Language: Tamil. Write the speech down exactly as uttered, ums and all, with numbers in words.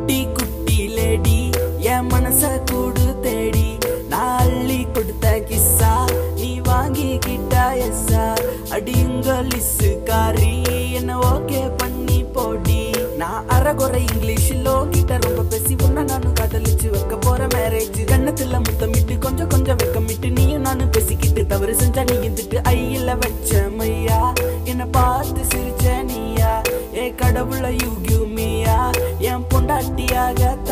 குட்டி குட்டி லேடி என் மனச கூடு தேடி நான் அள்ளி கொடுத்த கிஸ்ஸா நீ வாங்கிக்கிட்டா எஸ்ஸா அடிங்க லிஸ்ஸு காரி என்ன ஓகே பண்ணி போடி நான் அறகுறை இங்கிலீஷிலோ கிட்ட ரொம்ப பேசி உன்ன நானும் காதலிச்சு வைக்க போற மேரேஜ் கண்ணத்துல முத்தமிட்டு கொஞ்சம் கொஞ்சம் வெக்கமிட்டு நீயும் நானும் பேசிக்கிட்டு தவறு செஞ்சா நீ இருந்துட்டு ஐயில வச்ச மையா என்ன பார்த்து சிரிச்ச நீயா ஏ கடவுள யூ கிவ் மீயா என் பொண்டாட்டியாக